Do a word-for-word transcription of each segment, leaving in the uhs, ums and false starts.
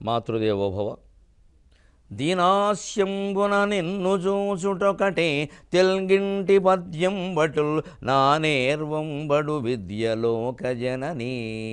మాతృదేవోభవ. దీనాస్యంబున నిన్ను చూచుటొకటే తెల్గింటి పద్యం బటుల్ నా నేర్వంబడు విద్యలోక జననీ.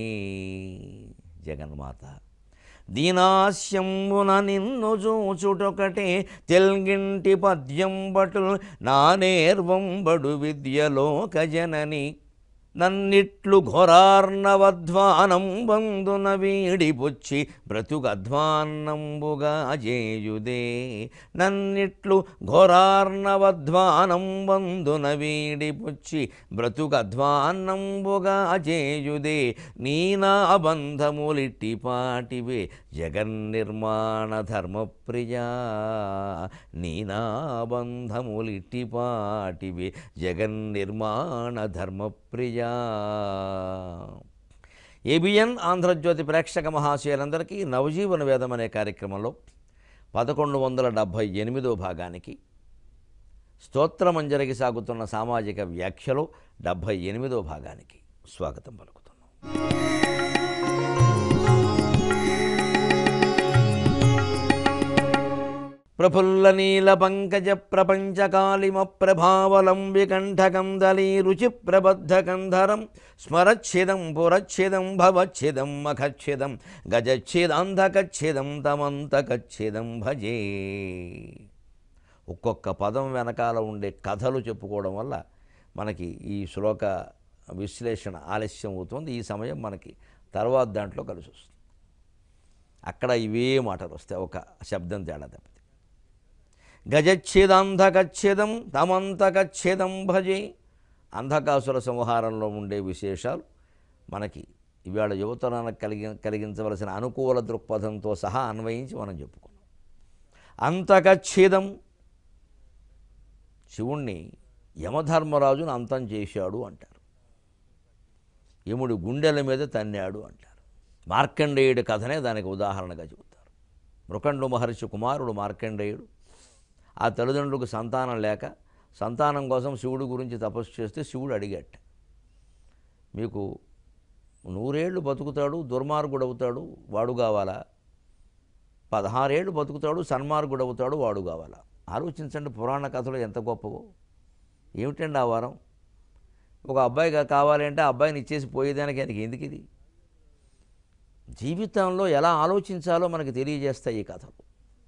జగన్మాత దీనాస్యంబున నిన్ను చూచుటొకటే తెల్గింటి పద్యం బటుల్ నా నేర్వంబడు విద్యలోక జననీ. నన్నిట్లు ఘోరార్ణవధ్వానం బందున వీడిపుచ్చి బ్రతుకధ్వాన్నంబుగా జేయుదే. నన్నిట్లు ఘోరార్ణవధ్వానం బందున వీడిపుచ్చి బ్రతుకధ్వాన్నంబుగా జేయుదే. నీనా బంధములిట్టి పాటివే జగన్నిర్మాణ ధర్మప్రియా. నీనా బంధములిట్టి పాటివే జగన్నిర్మాణ ధర్మప్రియా. ఏబిఎన్ ఆంధ్రజ్యోతి ప్రేక్షక మహాశయులందరికీ నవజీవన వేదం అనే కార్యక్రమంలో పదకొండు వందల డెబ్భై ఎనిమిదో భాగానికి స్తోత్రమంజరికి సాగుతున్న సామాజిక వ్యాఖ్యలో డెబ్భై ఎనిమిదో భాగానికి స్వాగతం పలుకుతున్నాం. ప్రఫుల్ల నీల పంకజ ప్రపంచకాళిమ ప్రభావలంబి కంఠకం దళీ రుచి ప్రబద్ధకంధరం స్మరచ్ఛిదం పురచ్ఛిదం భవచ్ఛిదం మఖచ్ఛిదం గజచ్ఛిదాంధకచ్ఛిదం తమంతకచ్ఛిదం భజే. ఒక్కొక్క పదం వెనకాల ఉండే కథలు చెప్పుకోవడం వల్ల మనకి ఈ శ్లోక విశ్లేషణ ఆలస్యం అవుతుంది. ఈ సమయం మనకి తర్వాత దాంట్లో కలిసి వస్తుంది. అక్కడ ఇవే మాటలు వస్తాయి, ఒక శబ్దం తేడా తప్పితే. గజచ్ఛేదాంధకచ్ఛేదం తమంతకచ్ఛేదం భజే. అంధకాసుర సంహారంలో ఉండే విశేషాలు మనకి ఇవాళ యువతరానికి కలిగి కలిగించవలసిన అనుకూల దృక్పథంతో సహా అన్వయించి మనం చెప్పుకున్నాం. అంతకచ్ఛేదం, శివుణ్ణి యమధర్మరాజును అంతం చేశాడు అంటారు. యముడి గుండెల మీద తన్నాడు అంటారు. మార్కండేయుడి కథనే దానికి ఉదాహరణగా చెబుతారు. మృకండు మహర్షి కుమారుడు మార్కండేయుడు. ఆ తల్లిదండ్రులకు సంతానం లేక సంతానం కోసం శివుడి గురించి తపస్సు చేస్తే శివుడు అడిగట, మీకు నూరేళ్ళు బతుకుతాడు దుర్మార్గుడు అవుతాడు వాడు కావాలా, పదహారేళ్ళు బతుకుతాడు సన్మార్గుడు అవుతాడు వాడు కావాలా? ఆలోచించండి, పురాణ కథలు ఎంత గొప్పవో. ఏమిటండి ఆ వారం? ఒక అబ్బాయి కావాలి అంటే ఆ అబ్బాయిని ఇచ్చేసి పోయేదానికి ఆయనకి ఎందుకు? ఇది జీవితంలో ఎలా ఆలోచించాలో మనకి తెలియజేస్తాయి ఈ కథలు.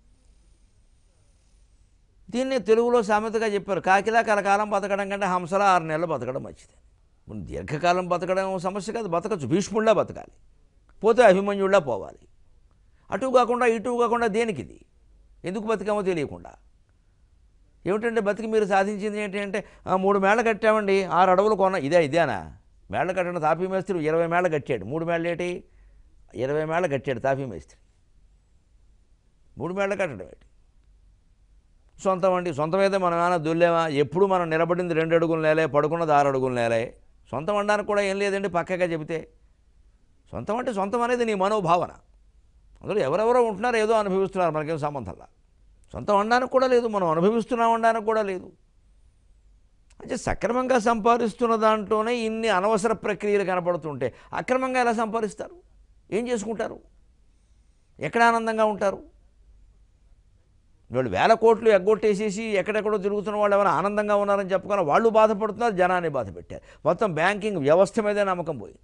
దీన్ని తెలుగులో సామెతగా చెప్పారు, కాకిలా కలకాలం బతకడం కంటే హంసలా ఆరు నెలలు బతకడం మంచిది. దీర్ఘకాలం బతకడం సమస్య కాదు, బతకచ్చు. భీష్ముడిలా బతకాలి, పోతే అభిమన్యుడిలా పోవాలి. అటు కాకుండా ఇటు కాకుండా దేనికి? ఇది ఎందుకు బతికామో తెలియకుండా. ఏమిటంటే బతికి మీరు సాధించింది ఏంటి అంటే, మూడు మేళ్ళ కట్టామండి ఆరు అడవులు కొన్న. ఇదే ఇదేనా మేళ్ళ కట్టిన? తాపీ మేస్త్రి ఇరవై మేళ్ళ కట్టాడు. మూడు మేళ్ళు ఏంటి? ఇరవై మేళ్ళ కట్టాడు తాపీ మేస్త్రి. మూడు మేళ్ళ కట్టడం ఏంటి? సొంతం అండి, సొంతమైతే మనం ఏమైనా దుల్లేమా? ఎప్పుడు మనం నిలబడింది రెండు అడుగులు నేలే, పడుకున్నది ఆరు అడుగులు నేలే. సొంతం అనడానికి కూడా ఏం లేదండి పక్కగా చెబితే. సొంతం అంటే సొంతం అనేది నీ మనోభావన. అందులో ఎవరెవరో ఉంటున్నారు, ఏదో అనుభవిస్తున్నారు, మనకేం సంబంధంలా. సొంతం అనడానికి కూడా లేదు, మనం అనుభవిస్తున్నాం అనడానికి కూడా లేదు. అంటే సక్రమంగా సంపాదిస్తున్న దాంట్లోనే ఇన్ని అనవసర ప్రక్రియలు కనపడుతుంటే అక్రమంగా ఎలా సంపాదిస్తారు? ఏం చేసుకుంటారు? ఎక్కడ ఆనందంగా ఉంటారు? వీళ్ళు వేల కోట్లు ఎగ్గొట్టేసేసి ఎక్కడెక్కడో తిరుగుతున్న వాళ్ళు ఏమైనా ఆనందంగా ఉన్నారని చెప్పుకొని వాళ్ళు బాధపడుతున్నారు, జనాన్ని బాధ పెట్టారు. మొత్తం బ్యాంకింగ్ వ్యవస్థ మీదే నమ్మకం పోయింది.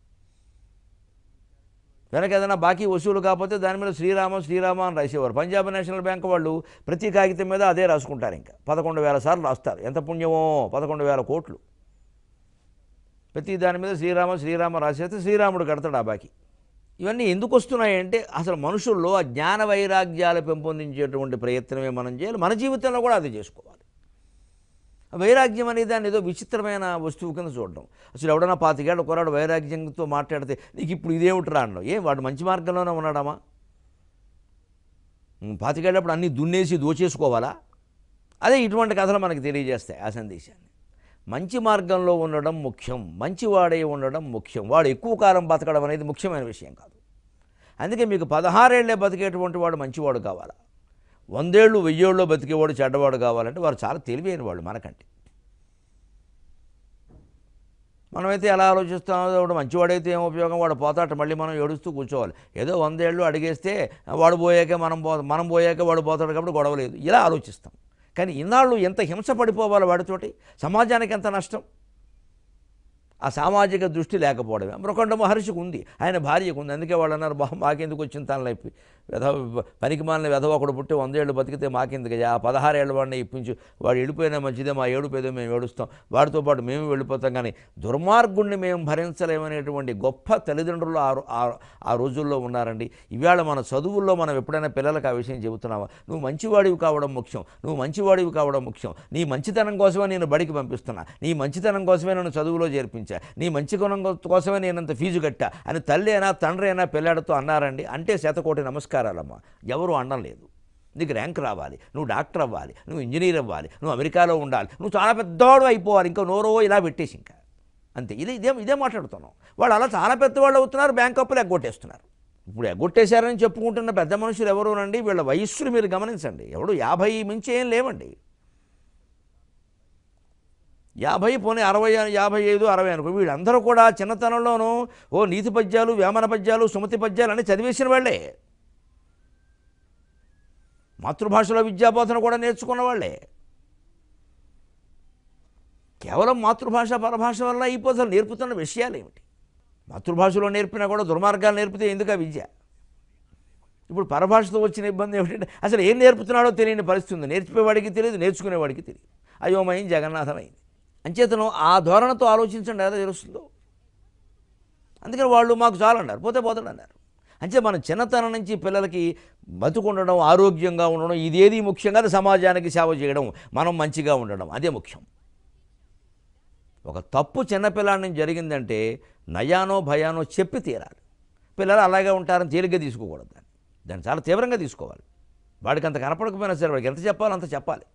వెనక ఏదైనా బాకీ వసూలు కాకపోతే దాని మీద శ్రీరామ శ్రీరామ అని రాసేవారు. పంజాబ్ నేషనల్ బ్యాంక్ వాళ్ళు ప్రతి కాగితం మీద అదే రాసుకుంటారు. ఇంకా పదకొండు వేల సార్లు రాస్తారు. ఎంత పుణ్యమో, పదకొండు వేల కోట్లు. ప్రతి దాని మీద శ్రీరామ శ్రీరామ రాసేస్తే శ్రీరాముడు కడతాడు ఆ బాకీ. ఇవన్నీ ఎందుకు వస్తున్నాయంటే అసలు మనుషుల్లో ఆ జ్ఞాన వైరాగ్యాలు పెంపొందించేటువంటి ప్రయత్నమే మనం చేయాలి. మన జీవితంలో కూడా అది చేసుకోవాలి. వైరాగ్యం అనేది దాన్ని ఏదో విచిత్రమైన వస్తువు కింద చూడడం. అసలు ఎవడన్నా పాతికేళ్ళ కుర్రాడు వైరాగ్యంతో మాట్లాడితే నీకు ఇప్పుడు ఇదేమిట్రా అన్నావు. ఏం వాడు మంచి మార్గంలోనే ఉన్నాడామా? పాతికేళ్ళప్పుడు అన్నీ దున్నేసి దోచేసుకోవాలా? అదే ఇటువంటి కథలు మనకు తెలియజేస్తాయి ఆ సందేశాన్ని. మంచి మార్గంలో ఉండడం ముఖ్యం, మంచివాడే ఉండడం ముఖ్యం. వాడు ఎక్కువ కాలం బతకడం అనేది ముఖ్యమైన విషయం కాదు. అందుకే మీకు పదహారేళ్లే బతికేటువంటి వాడు మంచివాడు కావాలా, వందేళ్ళు వెయ్యేళ్ళు బతికేవాడు చెడ్డవాడు కావాలంటే వారు చాలా తెలివైన వాళ్ళు మనకంటే. మనమైతే ఎలా ఆలోచిస్తామో వాడు మంచివాడైతే ఏం ఉపయోగం, వాడు పోతాట, మళ్ళీ మనం ఏడుస్తూ కూర్చోవాలి. ఏదో వందేళ్ళు అడిగేస్తే వాడు పోయాక మనం పో మనం పోయాక వాడు పోతాడు కాబట్టి గొడవ లేదు, ఇలా ఆలోచిస్తాం. కానీ ఇన్నాళ్ళు ఎంత హింస పడిపోవాలి వాడితోటి, సమాజానికి ఎంత నష్టం. ఆ సామాజిక దృష్టి లేకపోవడమే మృకండ మహర్షికి ఉంది, ఆయన భార్యకు ఉంది. అందుకే వాళ్ళు అన్నారు, బా మాకెందుకు వచ్చింది తనలైపి, వెధవ పనికి మాలిన వెధవ ఒకడు పుట్టి వందేళ్ళు బతికితే మాకెందుకు, ఆ పదహారేళ్ళ వాడిని ఇప్పించు, వాడు వెళ్ళిపోయినా మంచిదే, మా ఏడుపేదో మేము ఏడుస్తాం, వాడితో పాటు మేము వెళ్ళిపోతాం. కానీ దుర్మార్గుణ్ణి మేము భరించలేమనేటువంటి గొప్ప తల్లిదండ్రులు ఆ రోజుల్లో ఉన్నారండి. ఇవాళ మన చదువుల్లో మనం ఎప్పుడైనా పిల్లలకు ఆ విషయం చెబుతున్నావా, నువ్వు మంచివాడివి కావడం ముఖ్యం, నువ్వు మంచివాడివి కావడం ముఖ్యం, నీ మంచితనం కోసమే నేను బడికి పంపిస్తున్నా, నీ మంచితనం కోసమే నన్ను చదువులో చేర్పించా, నీ మంచి గుణం కోసమే నేనంత ఫీజు కట్టా అని తల్లి అయినా తండ్రి అయినా పిల్లాడితో అన్నారండి అంటే శతకోటి నమస్కారాలమ్మా. ఎవరు అనలేదు. నీకు ర్యాంక్ రావాలి, నువ్వు డాక్టర్ అవ్వాలి, నువ్వు ఇంజనీర్ అవ్వాలి, నువ్వు అమెరికాలో ఉండాలి, నువ్వు చాలా పెద్దవాడు అయిపోవాలి, ఇంకా నోరో ఇలా పెట్టేసి ఇంకా అంతే. ఇది ఇదే ఇదే మాట్లాడుతున్నాం. వాళ్ళు అలా చాలా పెద్దవాళ్ళు అవుతున్నారు, బ్యాంక్ అప్పులు ఎగ్గొట్టేస్తున్నారు. ఇప్పుడు ఎగ్గొట్టేశారని చెప్పుకుంటున్న పెద్ద మనుషులు ఎవరోనండి, వీళ్ళ వయస్సులు మీరు గమనించండి. ఎవడు యాభై మించి ఏం లేవండి, యాభై పోనీ అరవై యాభై ఐదు అరవై అనుకో. వీళ్ళందరూ కూడా చిన్నతనంలోనూ ఓ నీతి పద్యాలు, వేమన పద్యాలు, సుమతి పద్యాలు అని చదివేసిన వాళ్ళే, మాతృభాషలో విద్యాబోధన కూడా నేర్చుకున్న వాళ్ళే. కేవలం మాతృభాష పరభాష వల్ల అయిపోతుంది. నేర్పుతున్న విషయాలు ఏమిటి, మాతృభాషలో నేర్పినా కూడా దుర్మార్గాలు నేర్పితే ఎందుకు ఆ విద్య. ఇప్పుడు పరభాషతో వచ్చిన ఇబ్బంది ఏమిటంటే అసలు ఏం నేర్పుతున్నాడో తెలియని పరిస్థితి ఉంది. నేర్చుకునేవాడికి తెలియదు, నేర్చుకునేవాడికి తెలియదు. అయోమయం జగన్నాథమైంది. అంచేతను ఆ ధోరణతో ఆలోచించండి, ఎలా తెలుస్తుందో. అందుకని వాళ్ళు మాకు చాలు అన్నారు, పోతే పోతాడు అన్నారు. అంటే మన చిన్నతనం నుంచి పిల్లలకి బతుకుండడం, ఆరోగ్యంగా ఉండడం, ఇదేది ముఖ్యంగా సమాజానికి సేవ చేయడం, మనం మంచిగా ఉండడం, అదే ముఖ్యం. ఒక తప్పు చిన్నపిల్లాడి జరిగిందంటే నయానో భయానో చెప్పి తీరాలి. పిల్లలు అలాగే ఉంటారని తేలిగ్గా తీసుకోకూడదు, దాన్ని దాన్ని చాలా తీవ్రంగా తీసుకోవాలి. వాడికి అంత కనపడకపోయినా సరే వాడికి ఎంత చెప్పాలో అంత చెప్పాలి.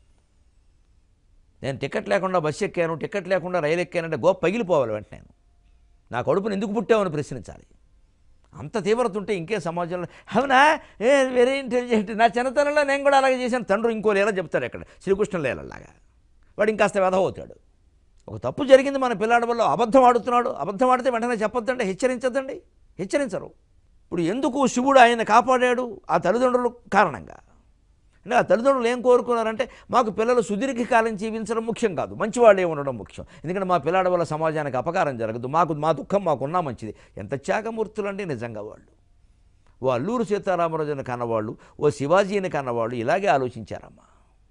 నేను టికెట్ లేకుండా బస్సు ఎక్కాను, టికెట్ లేకుండా రైలు ఎక్కానంటే గోప పగిలిపోవాలి. వెంటనే నా కడుపుని ఎందుకు పుట్టామని ప్రశ్నించాలి. అంత తీవ్రత ఉంటే ఇంకే సమాజంలో. అవునా, ఏ వెరీ ఇంటెలిజెంట్, నా చిన్నతనంలో నేను కూడా అలాగే చేశాను, తండ్రి ఇంకో లీల చెప్తాడు ఎక్కడ, శ్రీకృష్ణ లీలలాగా. వాడు ఇంకాస్త వెధవ అవుతాడు. ఒక తప్పు జరిగింది మన పిల్లాడి వల్ల, అబద్ధం ఆడుతున్నాడు, అబద్ధం ఆడితే వెంటనే చెప్పొద్దండి, హెచ్చరించద్దండి, హెచ్చరించరు. ఇప్పుడు ఎందుకు శివుడు ఆయన కాపాడాడు, ఆ తల్లిదండ్రుల కారణంగా. అంటే ఆ తల్లిదండ్రులు ఏం కోరుకున్నారంటే మాకు పిల్లలు సుదీర్ఘకాలం జీవించడం ముఖ్యం కాదు, మంచివాళ్ళే ఉండడం ముఖ్యం. ఎందుకంటే మా పిల్లాడి వల్ల సమాజానికి అపకారం జరగదు, మాకు మా దుఃఖం మాకున్నా మంచిది. ఎంత త్యాగమూర్తులు అండి నిజంగా వాళ్ళు. ఓ అల్లూరు సీతారామరాజుని కన్నవాళ్ళు, ఓ శివాజీని కన్నవాళ్ళు ఇలాగే ఆలోచించారమ్మా.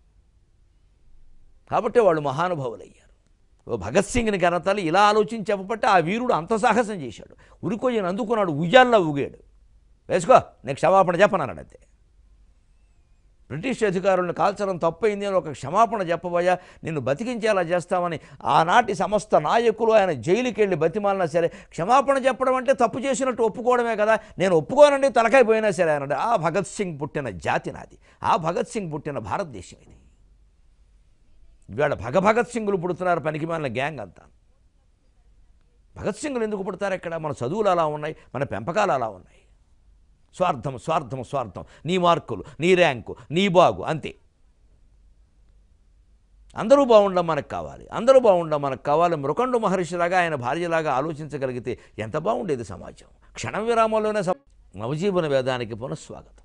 కాబట్టి వాళ్ళు మహానుభావులయ్యారు. ఓ భగత్ సింగ్ని కన్నతల్లి ఇలా ఆలోచించి చెప్పబట్టి ఆ వీరుడు అంత సాహసం చేశాడు. ఉరికొయ్యను అందుకున్నాడు, ఉయ్యాల్లో ఊగాడు. వేసుకో నేను క్షమాపణ చెప్పనన్నాడు అంతే. బ్రిటిష్ అధికారులను కాల్చడం తప్పైంది అని ఒక క్షమాపణ చెప్పబోయా, నిన్ను బతికించేలా చేస్తామని ఆనాటి సమస్త నాయకులు ఆయన జైలుకి వెళ్ళి బతిమాలినా సరే క్షమాపణ చెప్పడం అంటే తప్పు చేసినట్టు ఒప్పుకోవడమే కదా. నేను ఒప్పుకోనండి తలకాయ పోయినా సరే అన్నాడు. ఆ భగత్ సింగ్ పుట్టిన జాతి నాది, ఆ భగత్ సింగ్ పుట్టిన భారతదేశం ఇది. ఇవాళ భగ భగత్ సింగులు పుడుతున్నారు, పనికిమాలిన గ్యాంగ్ అంతా. భగత్ సింగులు ఎందుకు పుడతారు ఇక్కడ? మన చదువులు అలా ఉన్నాయి, మన పెంపకాలు అలా ఉన్నాయి. స్వార్థం స్వార్థం స్వార్థం, నీ మార్కులు, నీ ర్యాంకు, నీ బాగు, అంతే. అందరూ బాగుండడం మనకు కావాలి, అందరూ బాగుండడం మనకు కావాలి. మృకండు మహర్షిలాగా ఆయన భార్యలాగా ఆలోచించగలిగితే ఎంత బాగుండేది సమాజం. క్షణం విరామంలోనే నవజీవన వేదానికి పునఃస్వాగతం.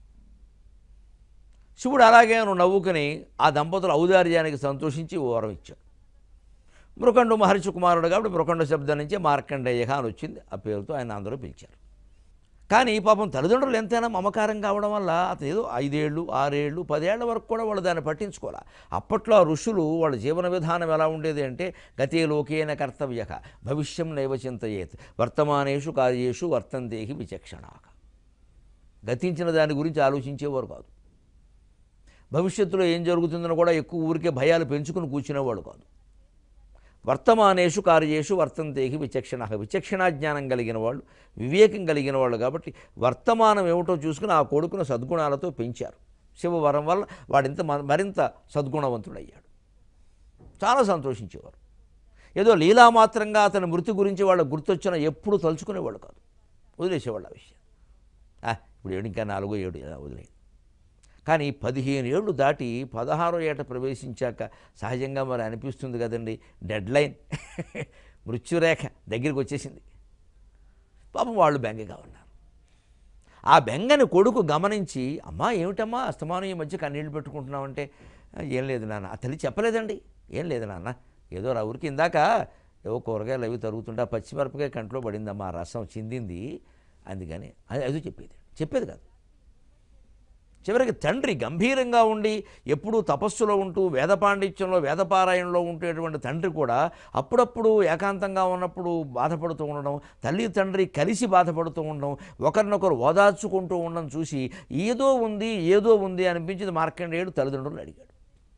శివుడు అలాగే నవ్వుకుని ఆ దంపతుల ఔదార్యానికి సంతోషించి వరం ఇచ్చాడు. మృకండు మహర్షి కుమారుడు కాబట్టి మృకండు శబ్దం నుంచి మార్కండేయ అని వచ్చింది. ఆ పేరుతో ఆయన అందరూ పిలిచారు. కానీ పాపం తల్లిదండ్రులు ఎంతైనా మమకారం కావడం వల్ల అతను ఏదో ఐదేళ్ళు ఆరేళ్ళు పదేళ్ల వరకు కూడా వాళ్ళు దాన్ని పట్టించుకోవాలి. అప్పట్లో ఆ ఋషులు వాళ్ళ జీవన విధానం ఎలా ఉండేది అంటే గతే లోకేన కర్తవ్య భవిష్యం నైవ చింతయేత్ వర్తమానేషు కార్యేషు వర్తంతేహి విచక్షణాక. గతించిన దాని గురించి ఆలోచించేవారు కాదు. భవిష్యత్తులో ఏం జరుగుతుందని కూడా ఎక్కువ ఊరికే భయాలు పెంచుకుని కూర్చునేవాడు కాదు. వర్తమానేషు కార్యేషు వర్తంతేహి విచక్షణ, విచక్షణా జ్ఞానం కలిగిన వాళ్ళు, వివేకం కలిగిన వాళ్ళు కాబట్టి వర్తమానం ఏమిటో చూసుకుని ఆ కొడుకును సద్గుణాలతో పెంచారు. శివవరం వల్ల వాడింత మరింత సద్గుణవంతుడయ్యాడు. చాలా సంతోషించేవారు. ఏదో లీలామాత్రంగా అతని మృతి గురించి వాళ్ళకు గుర్తొచ్చినా ఎప్పుడు తలుచుకునేవాళ్ళు కాదు, వదిలేసేవాళ్ళు ఆ విషయం. ఇప్పుడు ఏడు ఇంకా నాలుగో ఏడు వదిలేదు. కానీ పదిహేను ఏళ్ళు దాటి పదహారో ఏట ప్రవేశించాక సహజంగా మరి అనిపిస్తుంది కదండి, డెడ్ లైన్ మృత్యురేఖ దగ్గరికి వచ్చేసింది. పాపం వాళ్ళు బెంగగా ఉన్నారు. ఆ బెంగని కొడుకు గమనించి, అమ్మా ఏమిటమ్మా అస్తమానం ఈ మధ్య కన్నీళ్ళు పెట్టుకుంటున్నావంటే, ఏం లేదు నాన్న. ఆ తల్లి చెప్పలేదండి, ఏం లేదు నాన్న, ఏదో రా ఊరికి ఇందాక ఏవో కూరగాయలు అవి తరుగుతుంటే ఆ పచ్చిమిరపకాయ కంట్లో పడిందమ్మా, ఆ రసం చిందింది, అందుకని అది అదో చెప్పేది చెప్పేది కాదు. చివరికి తండ్రి గంభీరంగా ఉండి ఎప్పుడూ తపస్సులో ఉంటూ వేద పాండిత్యంలో వేదపారాయణలో ఉండేటువంటి తండ్రి కూడా అప్పుడప్పుడు ఏకాంతంగా ఉన్నప్పుడు బాధపడుతూ ఉండడం, తల్లి తండ్రి కలిసి బాధపడుతూ ఉండడం, ఒకరినొకరు ఓదార్చుకుంటూ ఉండడం చూసి ఏదో ఉంది ఏదో ఉంది అనిపించింది మార్కండేయుడు తల్లిదండ్రులు అడిగాడు.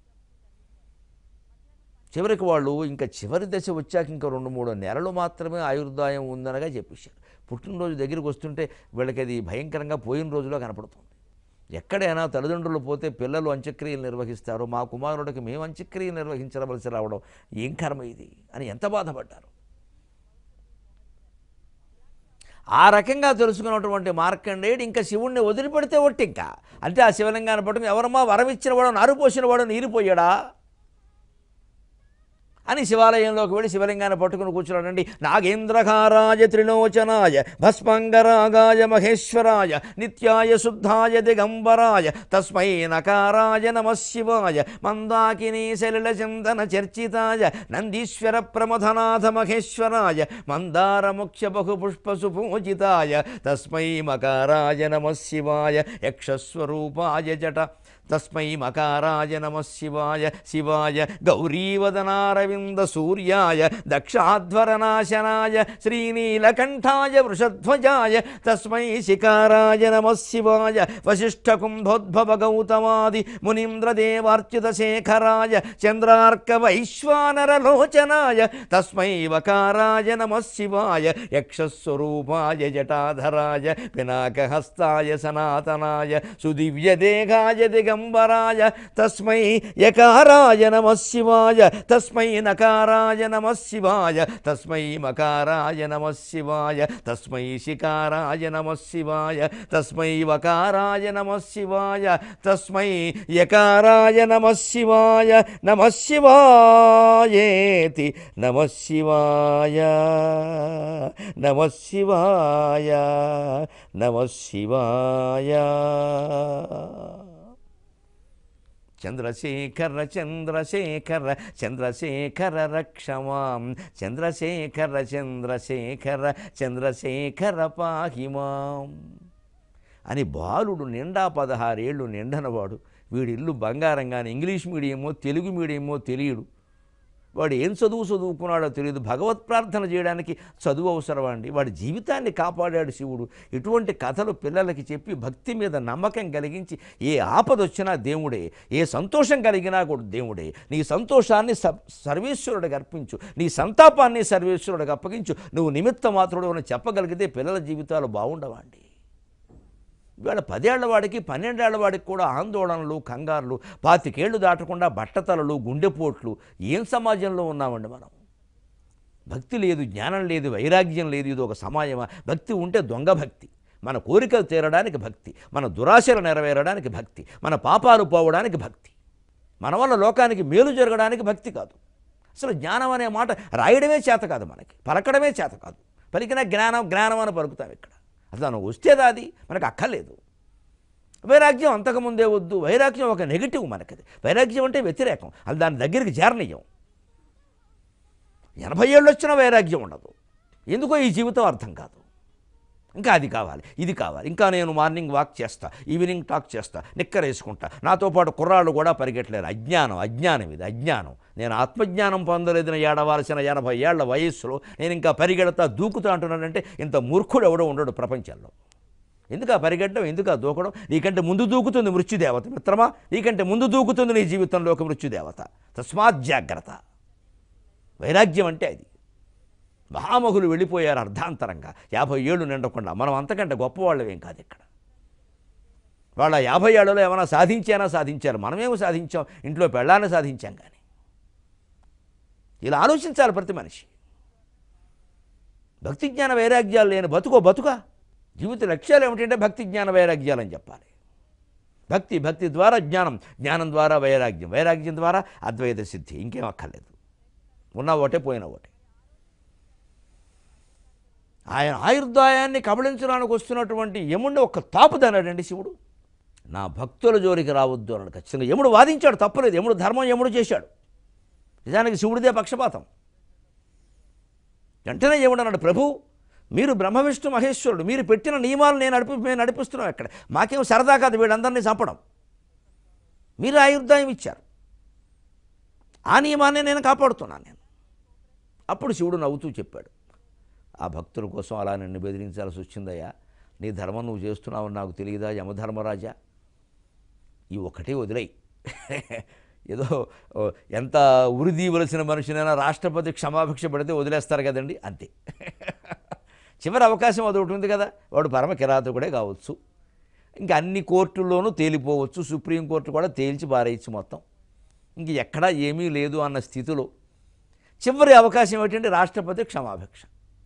చివరికి వాళ్ళు ఇంకా చివరి దశ వచ్చాక ఇంకా రెండు మూడు నెలలు మాత్రమే ఆయుర్దాయం ఉందనగా చెప్పేశారు. పుట్టినరోజు దగ్గరికి వస్తుంటే వీళ్ళకి అది భయంకరంగా పోయిన రోజులో కనపడుతుంది. ఎక్కడైనా తల్లిదండ్రులు పోతే పిల్లలు అంత్యక్రియలు నిర్వహిస్తారు, మా కుమారుడికి మేము అంత్యక్రియలు నిర్వహించవలసి రావడం ఏం కర్మ ఇది అని ఎంత బాధపడ్డారు. ఆ రకంగా తెలుసుకున్నటువంటి మార్కండేయుడు ఇంకా శివుణ్ణి వదిలిపెడితే ఒట్టి ఇంకా అంటే ఆ శివలింగాన్ని పట్టుకుని ఎవరమ్మా వరం ఇచ్చిన వాడు నారు పోసిన వాడు నీరిపోయాడా అని శివాలయంలోకి వెళ్ళి శివలింగాన్ని పట్టుకుని కూర్చున్నాడండి. నాగేంద్రకారాయ త్రిలోచనాయ భస్మంగరాగాయ మహేశ్వరాయ నిత్యాయ శుద్ధాయ దిగంబరాయ తస్మై నకారాయ నమః శివాయ మందాకినీ సలిల చందన చర్చితాయ నందీశ్వర ప్రమథనాథ మహేశ్వరాయ మందార ముఖ్య బహుపుష్ప సుపూజితాయ తస్మై మకారాయ నమః శివాయ యక్షస్వరూపాయ జట తస్మై మకారాయ నమః శివాయ శివాయ గౌరీవదనారవింద సూర్యాయ దక్షాధ్వరనాశనాయ శ్రీనీలకంఠాయ వృషధ్వజాయ తస్మై శికారాయ నమః శివాయ వశిష్ఠకుంభోద్భవ గౌతమాది మునీంద్రదేవార్చ్యుత శేఖరాయ చంద్రార్క వైశ్వానరలోచనాయ తస్మై వకారాయ నమః శివాయ యక్షస్వరూపాయ జటాధరాయ పినాకహస్తాయ సనాతనాయ సుదివ్యదేహాయ దిగం ంబరాయ తస్మై యకారాయ నమః శివాయ తస్మై నకారాయ నమః శివాయ తస్మై మకారాయ నమః శివాయ తస్మై శికారాయ నమః శివాయ తస్మై వకారాయ నమః శివాయ తస్మై యకారాయ నమః శివాయ నమః శివాయేతి నమః శివాయ నమః శివాయ నమః శివాయ. చంద్రశేఖర చంద్రశేఖర చంద్రశేఖర రక్షమాం చంద్రశేఖర చంద్రశేఖర చంద్రశేఖర పాహిమాం అని బాలుడు నిండా పదహారేళ్ళు నిండనవాడు. వీడిల్లు బంగారం కానీ ఇంగ్లీష్ మీడియమో తెలుగు మీడియమో తెలియడు, వాడు ఏం చదువు చదువుకున్నాడో తెలియదు. భగవత్ ప్రార్థన చేయడానికి చదువు అవసరం అండి. వాడి జీవితాన్ని కాపాడాడు శివుడు. ఇటువంటి కథలు పిల్లలకి చెప్పి భక్తి మీద నమ్మకం కలిగించి ఏ ఆపద వచ్చినా దేవుడే, ఏ సంతోషం కలిగినా కూడా దేవుడే. నీ సంతోషాన్ని సర్వేశ్వరుడికి అర్పించు, నీ సంతాపాన్ని సర్వేశ్వరుడికి అప్పగించు. నువ్వు నిమిత్త మాత్రుడు అని చెప్పగలిగితే పిల్లల జీవితాలు బాగుండవండి. ఇవాళ పదేళ్ల వాడికి పన్నెండేళ్ల వాడికి కూడా ఆందోళనలు కంగారులు, పాతికేళ్లు దాటకుండా బట్టతలలు గుండెపోట్లు. ఏం సమాజంలో ఉన్నామండి మనం? భక్తి లేదు, జ్ఞానం లేదు, వైరాగ్యం లేదు. ఇది ఒక సమాజమా? భక్తి ఉంటే దొంగ భక్తి. మన కోరికలు తీరడానికి భక్తి, మన దురాశలు నెరవేరడానికి భక్తి, మన పాపాలు పోవడానికి భక్తి, మన వల్ల లోకానికి మేలు జరగడానికి భక్తి కాదు. అసలు జ్ఞానం అనే మాట రాయడమే చేత కాదు, మనకి పలకడమే చేత కాదు. పలికిన జ్ఞానం జ్ఞానం అని పలుకుతాం ఇక్కడ. అసలు మనం వస్తేదా అది మనకు అక్కర్లేదు. వైరాగ్యం అంతకుముందే వద్దు. వైరాగ్యం ఒక నెగిటివ్ మనకది. వైరాగ్యం అంటే వ్యతిరేకం, అది దాని దగ్గరికి చేరనీయం. ఎనభై ఏళ్ళు వచ్చినా వైరాగ్యం ఉండదు. ఎందుకో ఈ జీవితం అర్థం కాదు. ఇంకా అది కావాలి, ఇది కావాలి. ఇంకా నేను మార్నింగ్ వాక్ చేస్తా, ఈవినింగ్ టాక్ చేస్తా, నిక్కర్ వేసుకుంటా, నాతో పాటు కుర్రాళ్ళు కూడా పరిగెట్టలేరు. అజ్ఞానం అజ్ఞానం ఇది అజ్ఞానం. నేను ఆత్మజ్ఞానం పొందలేదని ఏడవలసిన ఎనభై ఏళ్ల వయస్సులో నేను ఇంకా పరిగెడతా దూకుతా అంటున్నానంటే ఇంత మూర్ఖుడు ఎవడో ఉండడు ప్రపంచంలో. ఎందుకు ఆ పరిగెట్టడం, ఎందుకు ఆ దూకడం? నీకంటే ముందు దూకుతుంది మృత్యుదేవత మిత్రమా, నీకంటే ముందు దూకుతుంది నీ జీవితంలో ఒక మృత్యుదేవత. తస్మాత్ జాగ్రత్త. వైరాగ్యం అంటే అది. మహామహులు వెళ్ళిపోయారు అర్ధాంతరంగా, యాభై ఏళ్ళు నిండకుండా. మనం అంతకంటే గొప్పవాళ్ళం ఏం కాదు ఇక్కడ. వాళ్ళ యాభై ఏళ్ళలో ఏమైనా సాధించానా సాధించారు, మనమేమో సాధించాం, ఇంట్లో పెళ్ళాన్ని సాధించాం. కానీ ఇలా ఆలోచించాలి ప్రతి మనిషి. భక్తి జ్ఞాన వైరాగ్యాలు లేని బతుకో బతుకా. జీవిత లక్ష్యాలు ఏమిటంటే భక్తి జ్ఞాన వైరాగ్యాలు అని చెప్పాలి. భక్తి భక్తి ద్వారా జ్ఞానం, జ్ఞానం ద్వారా వైరాగ్యం, వైరాగ్యం ద్వారా అద్వైత సిద్ధి. ఇంకేం అక్కర్లేదు. ఉన్న ఒకటే పోయిన ఒకటే. ఆయన ఆయుర్దాయాన్ని కబళించడానికి వస్తున్నటువంటి యముడిని ఒక్క తాపుదన్నాడండి శివుడు. నా భక్తుల జోలికి రావద్దు అన్నాడు. ఖచ్చితంగా యముడు వాదించాడు, తప్పలేదు. యముడు ధర్మం యముడు చేశాడు. నిజానికి శివుడిదే పక్షపాతం. వెంటనే యముడు అన్నాడు, ప్రభు మీరు బ్రహ్మ విష్ణు మహేశ్వరుడు, మీరు పెట్టిన నియమాలు నేను నడిపి మేము నడిపిస్తున్నాం. ఎక్కడ మాకేం సరదా కాదు వీళ్ళందరినీ చంపడం. మీరు ఆయుర్దాయం ఇచ్చారు, ఆ నియమాన్ని నేను కాపాడుతున్నాను నేను. అప్పుడు శివుడు నవ్వుతూ చెప్పాడు, ఆ భక్తుల కోసం అలా నిన్ను బెదిరించాల్సి వచ్చిందయ్యా, నీ ధర్మం నువ్వు చేస్తున్నావని నాకు తెలియదా యమధర్మరాజా, ఈ ఒక్కటే వదిలేయి. ఏదో ఎంత ఉరిదీవలసిన మనిషినైనా రాష్ట్రపతి క్షమాభిక్ష పడితే వదిలేస్తారు కదండి, అంతే. చివరి అవకాశం అది ఒకటి ఉంది కదా, వాడు పరమ కిరాతకుడే కావచ్చు, ఇంకా అన్ని కోర్టుల్లోనూ తేలిపోవచ్చు, సుప్రీంకోర్టు కూడా తేల్చి పారేయచ్చు మొత్తం, ఇంక ఎక్కడా ఏమీ లేదు అన్న స్థితిలో చివరి అవకాశం ఏంటంటే రాష్ట్రపతి క్షమాభిక్ష.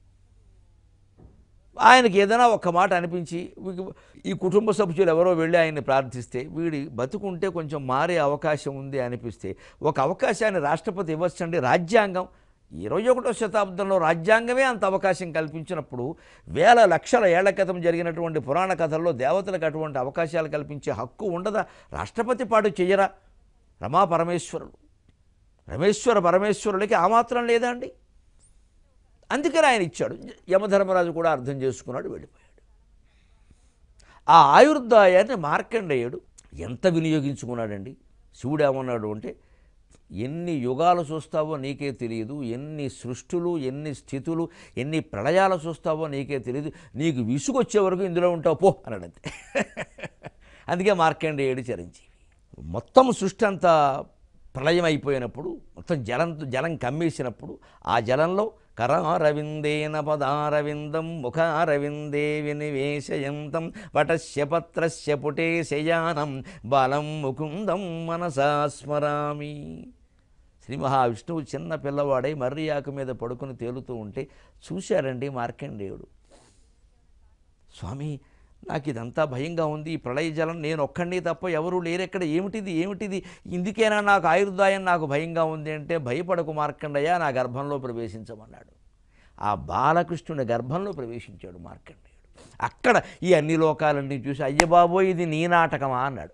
ఆయనకి ఏదైనా ఒక్క మాట అనిపించి ఈ కుటుంబ సభ్యులు ఎవరో వెళ్ళి ఆయన్ని ప్రార్థిస్తే వీడి బతుకుంటే కొంచెం మారే అవకాశం ఉంది అనిపిస్తే ఒక అవకాశాన్ని రాష్ట్రపతి ఇవ్వచ్చండి. రాజ్యాంగం ఇరవై ఒకటో శతాబ్దంలో రాజ్యాంగమే అంత అవకాశం కల్పించినప్పుడు వేల లక్షల ఏళ్ల క్రితం జరిగినటువంటి పురాణ కథల్లో దేవతలకు అటువంటి అవకాశాలు కల్పించే హక్కు ఉండదా? రాష్ట్రపతి పాటు చెయ్యరా? రమా పరమేశ్వరుడు, రమేశ్వర పరమేశ్వరులకి ఆ మాత్రం లేదా అండి? అందుకని ఆయన ఇచ్చాడు. యమధర్మరాజు కూడా అర్థం చేసుకున్నాడు, వెళ్ళిపోయాడు. ఆ ఆయుర్దాయాన్ని మార్కండేయుడు ఎంత వినియోగించుకున్నాడండి. శివుడు ఏమన్నాడు అంటే, ఎన్ని యుగాలు చూస్తావో నీకే తెలియదు, ఎన్ని సృష్టులు, ఎన్ని స్థితులు, ఎన్ని ప్రళయాలు చూస్తావో నీకే తెలియదు, నీకు విసుగొచ్చే వరకు ఇందులో ఉంటావు పో అన్నాడంతే. అందుకే మార్కండేయుడు చిరంజీవి. మొత్తం సృష్టి అంతా ప్రళయం అయిపోయినప్పుడు, మొత్తం జలం జలం కమ్మేసినప్పుడు ఆ జలంలో కరారవిందేన పదారవిందం ముఖారవిందే వినివేశయంతం వటస్య పత్రస్య పుటే శయానం బలం ముకుందం మనసా స్మరామి. శ్రీ మహావిష్ణువు చిన్న పిల్లవాడై మర్రి ఆకు మీద పడుకుని తేలుతూ ఉంటే చూశాడండి మార్కండేయుడు. స్వామి నాకు ఇదంతా భయంగా ఉంది, ఈ ప్రళయ జలం నేను ఒక్కడిని తప్ప ఎవరూ లేరెక్కడ, ఏమిటిది ఏమిటిది ఇందుకేనా నాకు ఆయుర్దాయం నాకు భయంగా ఉంది అంటే, భయపడకు మార్కండయ్య, నా గర్భంలో ప్రవేశించమన్నాడు. ఆ బాలకృష్ణుని గర్భంలో ప్రవేశించాడు మార్కండేయుడు. అక్కడ ఈ అన్ని లోకాలన్నీ చూసి అయ్య బాబోయ్ ఇది నీ నాటకమా అన్నాడు.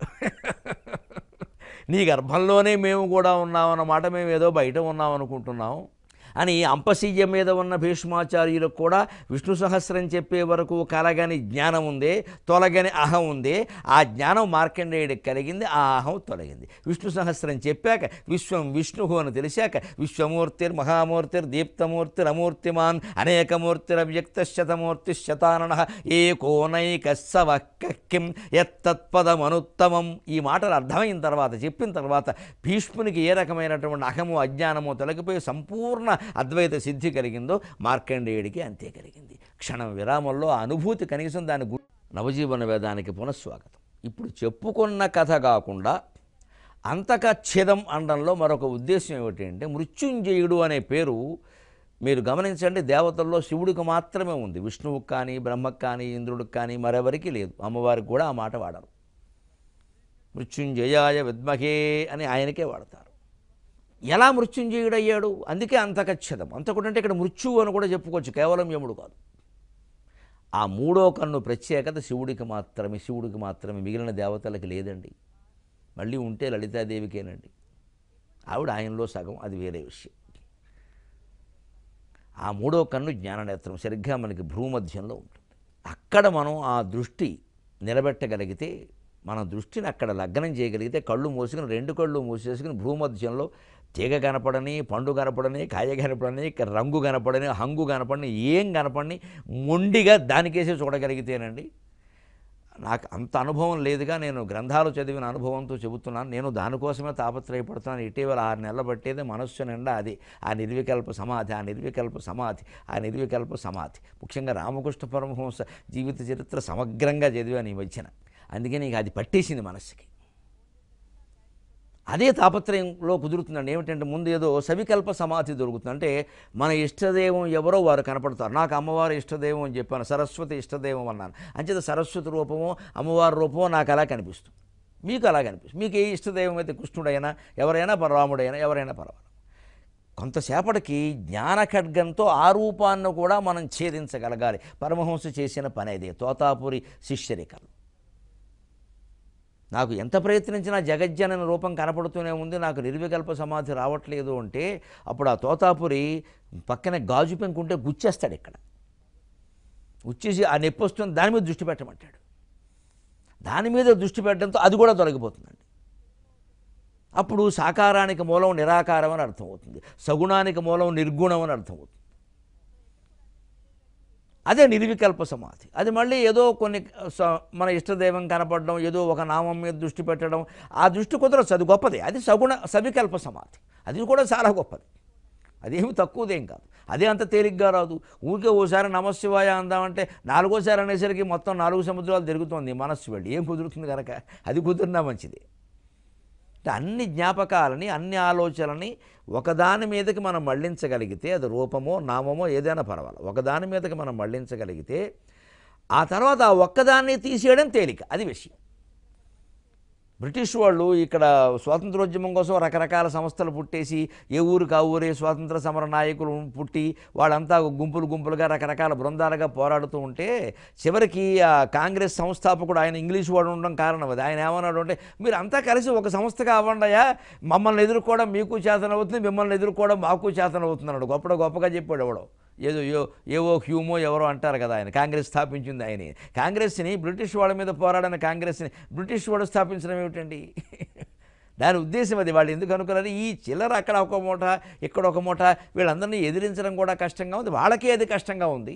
నీ గర్భంలోనే మేము కూడా ఉన్నామన్నమాట, మేము ఏదో బయట ఉన్నాం అనుకుంటున్నాం అని అంపశయ్య మీద ఉన్న భీష్మాచార్యులకు కూడా విష్ణు సహస్రం చెప్పే వరకు కలగని జ్ఞానం ఉందే, తొలగని అహం ఉందే, ఆ జ్ఞానం మార్కండేయుడికి కలిగింది, ఆ అహం తొలగింది. విష్ణు సహస్రం చెప్పాక విశ్వం విష్ణు అని తెలిసాక విశ్వమూర్తిర్ మహామూర్తిర్ దీప్తమూర్తిర్ అమూర్తిమాన్ అనేకమూర్తిరవ్యక్త శతమూర్తి శతానన ఏకోనైక సవక్కిం యత్తత్పదమనుత్తమం. ఈ మాటలు అర్థమైన తర్వాత చెప్పిన తర్వాత భీష్మునికి ఏ రకమైనటువంటి అహము అజ్ఞానము తొలగిపోయి సంపూర్ణ అద్వైత సిద్ధి కలిగిందో మార్కండేయుడికి అంతే కలిగింది. క్షణం విరామంలో ఆ అనుభూతి కనీసం దాని గు నవజీవన వేదానికి పునఃస్వాగతం. ఇప్పుడు చెప్పుకున్న కథ కాకుండా అంతకచ్ఛేదం అనడంలో మరొక ఉద్దేశం ఏమిటంటే, మృత్యుంజయుడు అనే పేరు మీరు గమనించండి, దేవతల్లో శివుడికి మాత్రమే ఉంది, విష్ణువుకి కానీ బ్రహ్మకు కానీ ఇంద్రుడికి కానీ మరెవరికి లేదు. అమ్మవారికి కూడా ఆ మాట వాడరు. మృత్యుంజయాయ విద్మహే అని ఆయనకే వాడతారు. ఎలా మృత్యుంజయుడయ్యాడు? అందుకే అంతకచ్ఛేదం. అంతకుడు అంటే ఇక్కడ మృత్యువు అని కూడా చెప్పుకోవచ్చు, కేవలం యముడు కాదు. ఆ మూడో కన్ను ప్రత్యేకత శివుడికి మాత్రమే, శివుడికి మాత్రమే, మిగిలిన దేవతలకి లేదండి. మళ్ళీ ఉంటే లలితాదేవికేనండి, ఆవిడ ఆయనలో సగం, అది వేరే విషయం. ఆ మూడో కన్ను జ్ఞాననేత్రం సరిగ్గా మనకి భ్రూమధ్యంలో ఉంటుంది. అక్కడ మనం ఆ దృష్టి నిలబెట్టగలిగితే, మన దృష్టిని అక్కడ లగ్నం చేయగలిగితే, కళ్ళు మూసుకుని రెండు కళ్ళు మూసేసుకుని భ్రూమధ్యంలో తీగ కనపడని, పండు కనపడని, కాయ కనపడని, రంగు కనపడని, హంగు కనపడని, ఏం కనపడని మొండిగా దానికేసే చూడగలిగితేనండి. నాకు అంత అనుభవం లేదుగా, నేను గ్రంథాలు చదివిన అనుభవంతో చెబుతున్నాను. నేను దానికోసమే తాపత్రయపడుతున్నాను. ఇటీవల ఆరు నెలలు పట్టేది మనస్సు నిండా అది, ఆ నిర్వికల్ప సమాధి, ఆ నిర్వికల్ప సమాధి, ఆ నిర్వికల్ప సమాధి. ముఖ్యంగా రామకృష్ణ పరమహంస జీవిత చరిత్ర సమగ్రంగా చదివాను ఈ మధ్యన. అందుకే నీకు అది పట్టేసింది మనస్సుకి. అదే తాపత్రయంలో కుదురుతుందండి. ఏమిటంటే, ముందు ఏదో సవికల్ప సమాధి దొరుకుతుంది. అంటే మన ఇష్టదైవం ఎవరో వారు కనపడతారు. నాకు అమ్మవారు ఇష్టదైవం అని చెప్పాను, సరస్వతి ఇష్టదైవం అన్నాను. అంచేత సరస్వతి రూపమో అమ్మవారి రూపమో నాకు అలా కనిపిస్తుంది, మీకు అలా కనిపిస్తుంది. మీకు ఏ ఇష్టదైవం అయితే కృష్ణుడైనా, ఎవరైనా రాముడైనా, ఎవరైనా పర్వాలేదు. కొంతసేపటికి జ్ఞాన ఖడ్గంతో ఆ రూపాన్ని కూడా మనం ఛేదించగలగాలి. పరమహంస చేసిన పని అదే. తోతాపురి శిష్యరికలు నాకు ఎంత ప్రయత్నించినా జగజ్జనన రూపం కనపడుతూనే ఉంది, నాకు నిర్వికల్ప సమాధి రావట్లేదు అంటే అప్పుడు ఆ తోతాపురి పక్కనే గాజు పెంకుంటే గుచ్చేస్తాడు. ఇక్కడ గుచ్చేసి ఆ నొప్పి వస్తుంది, దాని మీద దృష్టి పెట్టమంటాడు. దాని మీద దృష్టి పెట్టడంతో అది కూడా తొలగిపోతుందండి. అప్పుడు సాకారానికి మూలం నిరాకారం అని అర్థమవుతుంది, సగుణానికి మూలం నిర్గుణం అని అర్థమవుతుంది. అదే నిర్వికల్ప సమాధి. అది మళ్ళీ ఏదో కొన్ని మన ఇష్టదైవం కనపడడం, ఏదో ఒక నామం మీద దృష్టి పెట్టడం, ఆ దృష్టి కుదరచ్చు, అది గొప్పది. అది సగుణ సవికల్ప సమాధి, అది కూడా చాలా గొప్పది, అదేమి తక్కువదేం కాదు. అదే అంత తేలిగ్గా రాదు. ఊరికే ఓసారి నమశివాయ అందామంటే నాలుగోసారి అనేసరికి మొత్తం నాలుగు సముద్రాలు తిరుగుతోంది మనస్సు వెళ్ళి, ఏం కుదురుతుంది కనుక అది కుదిరినా మంచిది. అన్ని జ్ఞాపకాలని, అన్ని ఆలోచనలని ఒకదాని మీదకి మనం మళ్లించగలిగితే, అది రూపమో నామమో ఏదైనా పర్వాలేదు, ఒకదాని మీదకి మనం మళ్లించగలిగితే ఆ తర్వాత ఆ ఒక్కదాన్ని తీసేయడం తేలిక. అది విషయం. బ్రిటిష్ వాళ్ళు ఇక్కడ స్వాతంత్రోద్యమం కోసం రకరకాల సంస్థలు పుట్టేసి, ఏ ఊరికి ఆ ఊరే స్వాతంత్ర సమర నాయకులు పుట్టి వాళ్ళంతా గుంపులు గుంపులుగా రకరకాల బృందాలుగా పోరాడుతూ ఉంటే చివరికి ఆ కాంగ్రెస్ సంస్థాపకుడు ఆయన ఇంగ్లీష్ వాడు ఉండడం కారణం అది. ఆయన ఏమన్నాడు అంటే, మీరు అంతా కలిసి ఒక సంస్థగా అవ్వండియా, మమ్మల్ని ఎదుర్కోవడం మీకు చేతనవుతుంది, మిమ్మల్ని ఎదుర్కోవడం మాకు చేతనవుతుంది అన్నాడు. గొప్పగా గొప్పగా చెప్పాడు ఎవడో. ఏదో యో ఏవో హ్యూమో ఎవరో అంటారు కదా, ఆయన కాంగ్రెస్ స్థాపించింది ఆయన. కాంగ్రెస్ని బ్రిటిష్ వాళ్ళ మీద పోరాడిన కాంగ్రెస్ని బ్రిటిష్ వాడు స్థాపించడం ఏమిటండి? దాని ఉద్దేశం అది. వాళ్ళు ఎందుకు అనుకున్నారు, ఈ చిల్లర అక్కడ ఒక మూట ఇక్కడ ఒక మూట, వీళ్ళందరినీ ఎదిరించడం కూడా కష్టంగా ఉంది, వాళ్ళకే అది కష్టంగా ఉంది.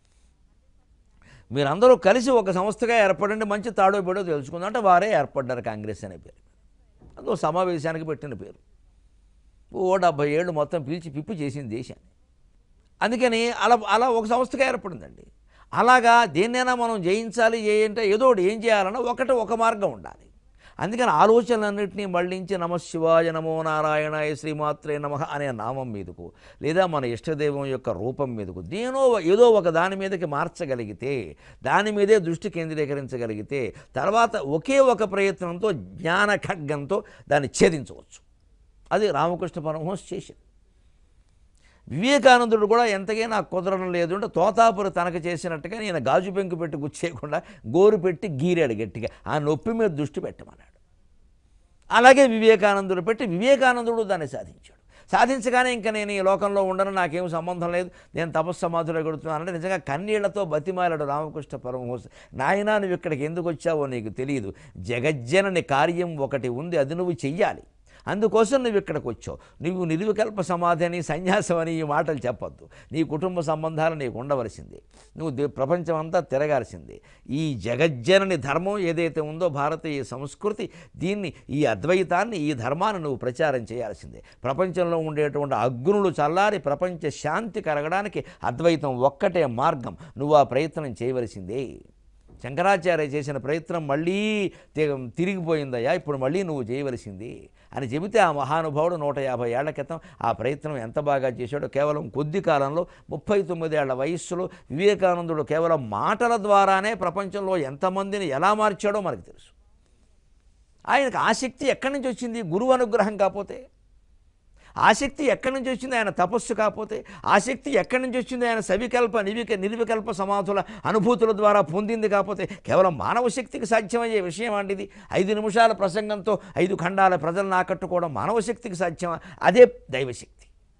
మీరందరూ కలిసి ఒక సంస్థగా ఏర్పడండి, మంచి తాడో బేడో తెలుసుకుందాం అంటే వారే ఏర్పడ్డారు కాంగ్రెస్ అనే పేరు. అదో సమావేశానికి పెట్టిన పేరు. ఓ డెబ్భై ఏళ్ళు మొత్తం పిలిచి పిప్పి చేసింది దేశాన్ని. అందుకని అలా అలా ఒక సంస్థగా ఏర్పడిందండి. అలాగా దేన్నైనా మనం జయించాలి చేయంటే ఏదో ఒకటి ఏం చేయాలన్నా ఒకటి ఒక మార్గం ఉండాలి. అందుకని ఆలోచనలన్నింటినీ మళ్ళించి నమశివాయ నమో నారాయణాయ శ్రీమాత్రే నమః అనే నామం మీదకు, లేదా మన ఇష్టదైవం యొక్క రూపం మీదకు దేనో ఏదో ఒక దాని మీదకి మార్చగలిగితే, దాని మీదే దృష్టి కేంద్రీకరించగలిగితే తర్వాత ఒకే ఒక ప్రయత్నంతో జ్ఞాన ఖడ్గంతో దాన్ని ఛేదించవచ్చు. అది రామకృష్ణ పరమహంస చేసింది. వివేకానందుడు కూడా ఎంతగా నాకు కుదరడం లేదు అంటే తోతాపురి తనకు చేసినట్టుగా నేను గాజు పెంకు పెట్టి గుచ్చేయకుండా గోరు పెట్టి గీరాడు గట్టిగా, ఆ నొప్పి మీద దృష్టి పెట్టమన్నాడు. అలాగే వివేకానందుడు పెట్టి వివేకానందుడు దాన్ని సాధించాడు. సాధించగానే ఇంకా నేను ఈ లోకంలో ఉండను, నాకేం సంబంధం లేదు, నేను తపస్సమాధులు గడుపుతున్నానంటే నిజంగా కన్నీళ్లతో బతిమాలాడు రామకృష్ణ పరమహంస. నాయనా నువ్వు ఇక్కడికి ఎందుకు వచ్చావో నీకు తెలియదు, జగజ్జనని కార్యం ఒకటి ఉంది, అది నువ్వు చెయ్యాలి, అందుకోసం నువ్వు ఇక్కడికి వచ్చావు. నువ్వు నిర్వికల్ప సమాధి అని సన్యాసం అని ఈ మాటలు చెప్పొద్దు. నీ కుటుంబ సంబంధాలు నీకు ఉండవలసింది, నువ్వు ప్రపంచం అంతా తిరగాల్సింది. ఈ జగజ్జనని ధర్మం ఏదైతే ఉందో భారతీయ సంస్కృతి, దీన్ని ఈ అద్వైతాన్ని ఈ ధర్మాన్ని నువ్వు ప్రచారం చేయాల్సిందే. ప్రపంచంలో ఉండేటువంటి అగ్నులు చల్లారి ప్రపంచ శాంతి కలగడానికి అద్వైతం ఒక్కటే మార్గం, నువ్వు ఆ ప్రయత్నం చేయవలసిందే. శంకరాచార్య చేసిన ప్రయత్నం మళ్ళీ తిరిగిపోయిందయ్యా, ఇప్పుడు మళ్ళీ నువ్వు చేయవలసింది అని చెబితే ఆ మహానుభావుడు నూట యాభై ఏళ్ల క్రితం ఆ ప్రయత్నం ఎంత బాగా చేశాడో. కేవలం కొద్ది కాలంలో ముప్పై తొమ్మిదేళ్ల వయస్సులో వివేకానందుడు కేవలం మాటల ద్వారానే ప్రపంచంలో ఎంతమందిని ఎలా మార్చాడో మనకు తెలుసు. ఆయనకు ఆసక్తి ఎక్కడి నుంచి వచ్చింది? గురువు అనుగ్రహం కాకపోతే. ఆసక్తి ఎక్కడి నుంచి వచ్చింది? ఆయన తపస్సు కాకపోతే. ఆసక్తి ఎక్కడి నుంచి వచ్చింది? ఆయన సవికల్ప నివిక నిర్వికల్ప సమాధుల అనుభూతుల ద్వారా పొందింది కాకపోతే. కేవలం మానవ శక్తికి సాధ్యమయ్యే విషయం అండి ఇది. ఐదు నిమిషాల ప్రసంగంతో ఐదు ఖండాల ప్రజలను ఆకట్టుకోవడం మానవ శక్తికి సాధ్యమా? అదే దైవశక్తి.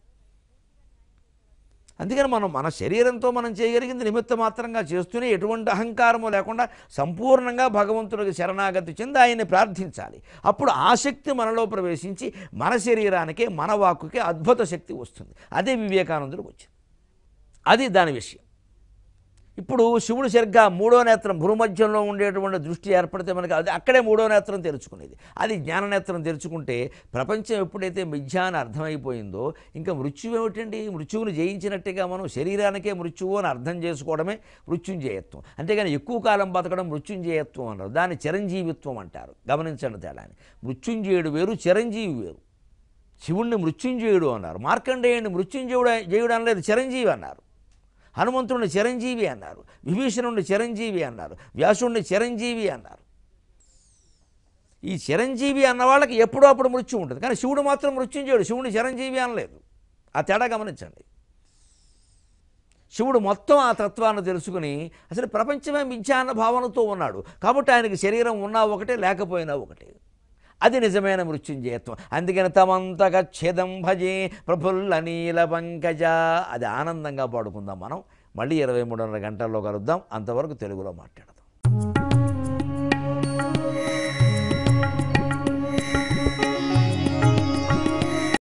అందుకని మనం మన శరీరంతో మనం చేయగలిగింది నిమిత్త మాత్రంగా చేస్తూనే ఎటువంటి అహంకారము లేకుండా సంపూర్ణంగా భగవంతుడికి శరణాగతి చెంది ఆయన్ని ప్రార్థించాలి. అప్పుడు ఆ శక్తి మనలో ప్రవేశించి మన శరీరానికే మన వాక్కుకే అద్భుత శక్తి వస్తుంది. అదే వివేకానందుడికి వచ్చింది. అది దాని విషయం. ఇప్పుడు శివుడు సరిగ్గా మూడో నేత్రం భూమధ్యంలో ఉండేటువంటి దృష్టి ఏర్పడితే మనకి అది అక్కడే మూడో నేత్రం తెరుచుకునేది. అది జ్ఞాననేత్రం తెరుచుకుంటే ప్రపంచం ఎప్పుడైతే మిథ్యా అని అర్థమైపోయిందో ఇంకా మృత్యువు ఏమిటండి? మృత్యువుని జయించినట్టుగా మనం శరీరానికే మృత్యువు అని అర్థం చేసుకోవడమే మృత్యుంజయత్వం. అంతేగాని ఎక్కువ కాలం బతకడం మృత్యుంజయత్వం అన్నారు. దాన్ని చిరంజీవిత్వం అంటారు. గమనించండి తేడాని. మృత్యుంజయుడు వేరు, చిరంజీవి వేరు. శివుణ్ణి మృత్యుంజయుడు అన్నారు, మార్కండేయుడిని మృత్యుంజయుడు జయుడు అనలేదు, చిరంజీవి అన్నారు. హనుమంతుడిని చిరంజీవి అన్నారు, విభీషణుడిని చిరంజీవి అన్నారు, వ్యాసుడిని చిరంజీవి అన్నారు. ఈ చిరంజీవి అన్న వాళ్ళకి ఎప్పుడో అప్పుడు మృత్యు ఉంటుంది, కానీ శివుడు మాత్రం మృత్యుంజయుడు, శివుడిని చిరంజీవి అనలేదు. ఆ తేడా గమనించండి. శివుడు మొత్తం ఆ తత్వాన్ని తెలుసుకుని అసలు ప్రపంచమే మిథ్యా అన్న భావనతో ఉన్నాడు. కాబట్టి ఆయనకి శరీరం ఉన్నా ఒకటే, లేకపోయినా ఒకటే. అది నిజమైన మృత్యుంజయత్వం. అందుకని తమంతక ఛేదం భజే ప్రఫుల్ల నీల పంకజ. అది ఆనందంగా పాడుకుందాం మనం. మళ్ళీ ఇరవై మూడున్నర గంటల్లో కలుద్దాం. అంతవరకు తెలుగులో మాట్లాడు.